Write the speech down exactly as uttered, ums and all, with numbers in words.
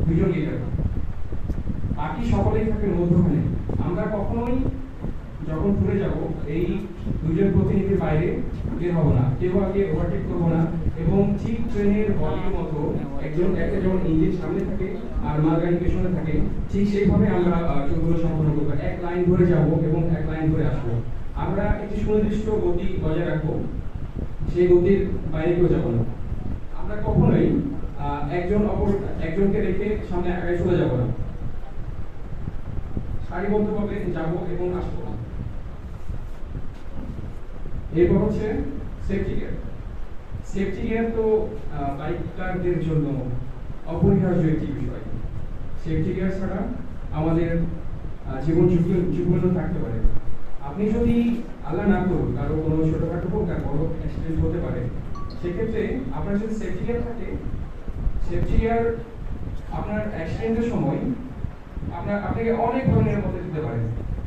দুজন লিডার, বাকি সকলেই থাকে মধ্যখানে। আমরা কখনোই যখন ঘুরে যাব এই দুজন প্রতিনিধির বাইরে বের হবো না, কেউ আগে ওভারটেক করবো না, এবং ঠিক ট্রেনের বডির মতো একজন একটা যেমন ইঞ্জিন সামনে থাকে আর মালগাড়ি পেছনে থাকে, ঠিক সেইভাবে আমরা ট্যুরগুলো সম্পন্ন করবো। এক লাইন ধরে যাব এবং এক লাইন ধরে আসবো। আমরা একটি সুনির্দিষ্ট গতি বজায় রাখবো, সেই গতির বাইরে কেউ যাবো না। আমরা কখনোই একজন অপর একজনকে রেখে সামনে আগে চলে যাবো না, সারিবদ্ধভাবে যাবো এবং আসবো। এরপর হচ্ছে সেফটি গিয়ার। সেফটি গিয়ার তো বাইকারদের জন্য অপরিহার্য একটি বিষয়। সেফটি গিয়ার ছাড়া আমাদের জীবন ঝুঁকি ঝুঁকিপূর্ণ থাকতে পারে। আপনি যদি আল্লাহ না করুন কারো কোনো ছোটখাটো হোক আর বড় অ্যাক্সিডেন্ট হতে পারে, সেক্ষেত্রে আপনার যদি সেফটি গিয়ার থাকে, সেফটি গিয়ার আপনার অ্যাক্সিডেন্টের সময় আপনার আপনাকে অনেক ধরনের নিরাপত্তা দিতে পারে।